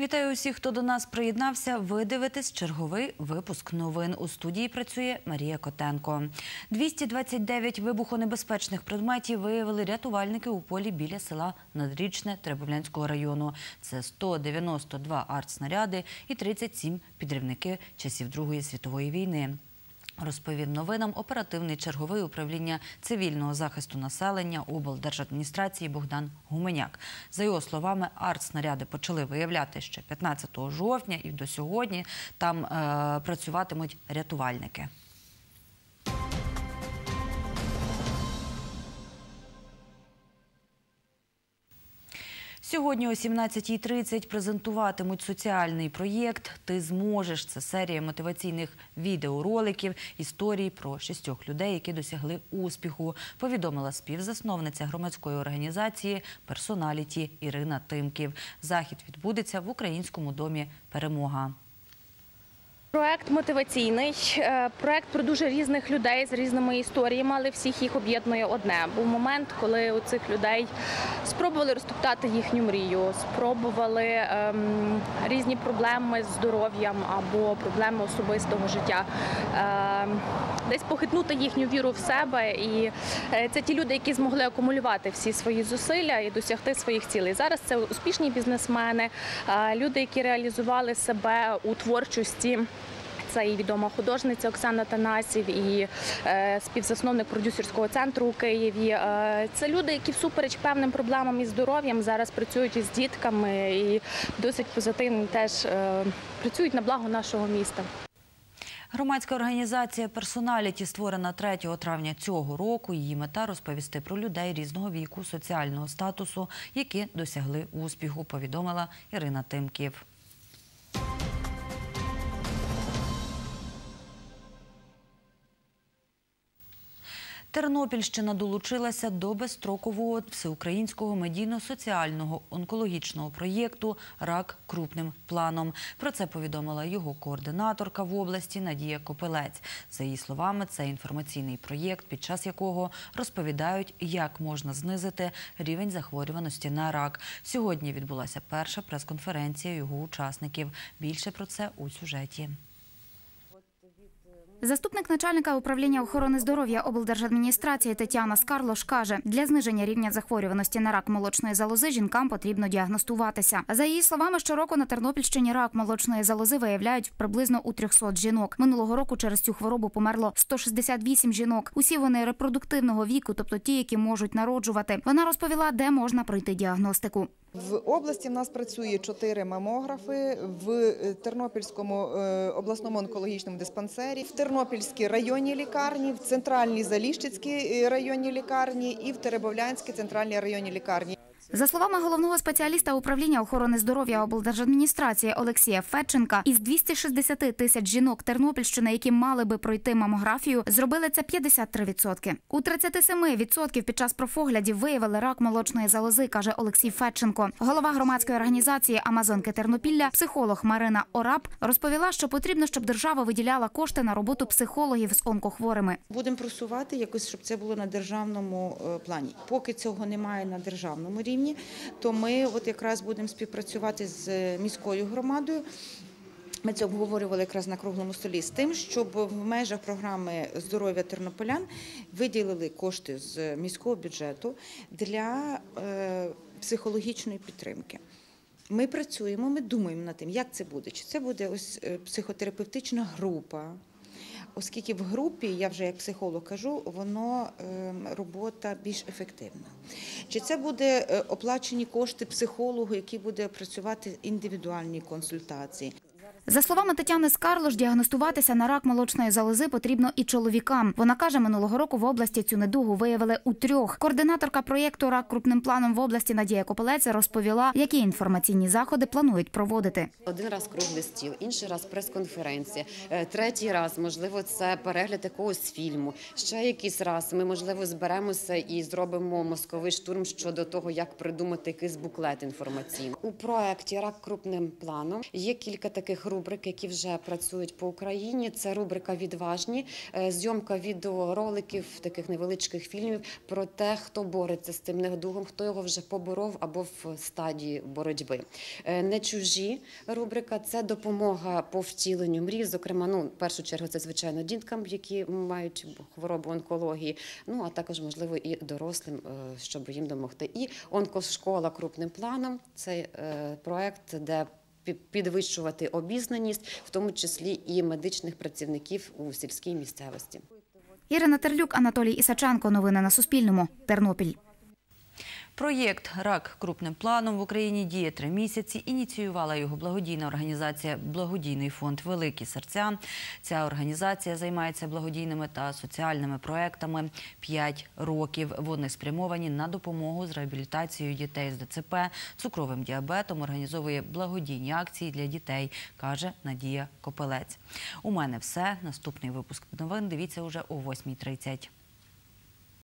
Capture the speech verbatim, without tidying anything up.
Вітаю усіх, хто до нас приєднався. Ви дивитесь черговий випуск новин. У студії працює Марія Котенко. двісті двадцять дев'ять вибухонебезпечних предметів виявили рятувальники у полі біля села Надрічне Теребовлянського району. Це сто дев'яносто два артснаряди і тридцять сім підривники часів Другої світової війни. Розповів новинам оперативний черговий управління цивільного захисту населення облдержадміністрації Богдан Гуменяк. За його словами, артснаряди почали виявляти ще п'ятнадцятого жовтня і до сьогодні там е, працюватимуть рятувальники. Сьогодні о сімнадцятій тридцять презентуватимуть соціальний проєкт «Ти зможеш». Це серія мотиваційних відеороликів, історій про шістьох людей, які досягли успіху, повідомила співзасновниця громадської організації «Персоналіті» Ірина Тимків. Захід відбудеться в Українському домі «Перемога». Проект мотиваційний, проект про дуже різних людей з різними історіями, але всіх їх об'єднує одне. Був момент, коли у цих людей спробували розтоптати їхню мрію, спробували ем, різні проблеми з здоров'ям або проблеми особистого життя, ем, десь похитнути їхню віру в себе. І це ті люди, які змогли акумулювати всі свої зусилля і досягти своїх цілей. Зараз це успішні бізнесмени, люди, які реалізували себе у творчості. Це і відома художниця Оксана Танасів, і е, співзасновник продюсерського центру у Києві. Е, це люди, які всупереч певним проблемам із здоров'ям зараз працюють із дітками і досить позитивно теж е, працюють на благо нашого міста. Громадська організація «Персоналіті» створена третього травня цього року. Її мета – розповісти про людей різного віку, соціального статусу, які досягли успіху, повідомила Ірина Тимків. Тернопільщина долучилася до безстрокового всеукраїнського медійно-соціального онкологічного проєкту «Рак крупним планом». Про це повідомила його координаторка в області Надія Копилець. За її словами, це інформаційний проєкт, під час якого розповідають, як можна знизити рівень захворюваності на рак. Сьогодні відбулася перша прес-конференція його учасників. Більше про це у сюжеті. Заступник начальника управління охорони здоров'я облдержадміністрації Тетяна Скарлош каже, для зниження рівня захворюваності на рак молочної залози жінкам потрібно діагностуватися. За її словами, щороку на Тернопільщині рак молочної залози виявляють приблизно у трьохсот жінок. Минулого року через цю хворобу померло сто шістдесят вісім жінок. Усі вони репродуктивного віку, тобто ті, які можуть народжувати. Вона розповіла, де можна пройти діагностику. В області в нас працює чотири мамографи, в Тернопільському обласному онкологічному диспансері, в Тернопільській районній лікарні, в Центральній Заліщицькій районній лікарні і в Теребовлянській центральній районній лікарні. За словами головного спеціаліста управління охорони здоров'я облдержадміністрації Олексія Федченка, із двохсот шістдесяти тисяч жінок Тернопільщини, які мали би пройти мамографію, зробили це п'ятдесят три відсотки. У тридцяти семи відсотків під час профоглядів виявили рак молочної залози, каже Олексій Федченко. Голова громадської організації «Амазонки Тернопілля», психолог Марина Ораб, розповіла, що потрібно, щоб держава виділяла кошти на роботу психологів з онкохворими. Будемо просувати якось, щоб це було на державному плані. Поки цього немає на державному рівні, то ми от якраз будемо співпрацювати з міською громадою. Ми це обговорювали якраз на круглому столі з тим, щоб в межах програми «Здоров'я тернополян» виділили кошти з міського бюджету для е, психологічної підтримки. Ми працюємо, ми думаємо над тим, як це буде. Чи це буде ось психотерапевтична група, оскільки в групі, я вже як психолог кажу, воно робота більш ефективна. Чи це буде оплачені кошти психологу, який буде працювати індивідуальні консультації. За словами Тетяни Скарлош, діагностуватися на рак молочної залози потрібно і чоловікам. Вона каже, минулого року в області цю недугу виявили у трьох. Координаторка проєкту «Рак крупним планом» в області Надія Копилець розповіла, які інформаційні заходи планують проводити. Один раз круглий стіл, інший раз прес-конференція, третій раз, можливо, це перегляд якогось фільму. Ще якийсь раз ми, можливо, зберемося і зробимо мозковий штурм щодо того, як придумати якийсь буклет інформаційний. У проєкті «Рак крупним планом» є кілька таких рубрик, які вже працюють по Україні. Це рубрика «Відважні», зйомка відеороликів, таких невеличких фільмів про те, хто бореться з цим недугом, хто його вже поборов або в стадії боротьби. «Не чужі» рубрика – це допомога по втіленню мрій, зокрема, ну, в першу чергу, це, звичайно, діткам, які мають хворобу онкології, ну, а також, можливо, і дорослим, щоб їм допомогти. І онкошкола крупним планом – це проект, де підвищувати обізнаність, в тому числі і медичних працівників у сільській місцевості. Ірина Терлюк, Анатолій Ісаченко. Новини на Суспільному. Тернопіль. Проєкт «Рак крупним планом» в Україні діє три місяці. Ініціювала його благодійна організація «Благодійний фонд Великі серця». Ця організація займається благодійними та соціальними проєктами п'ять років. Вони спрямовані на допомогу з реабілітацією дітей з ДЦП, цукровим діабетом, організовує благодійні акції для дітей, каже Надія Копелець. У мене все. Наступний випуск новин дивіться уже о восьмій тридцять.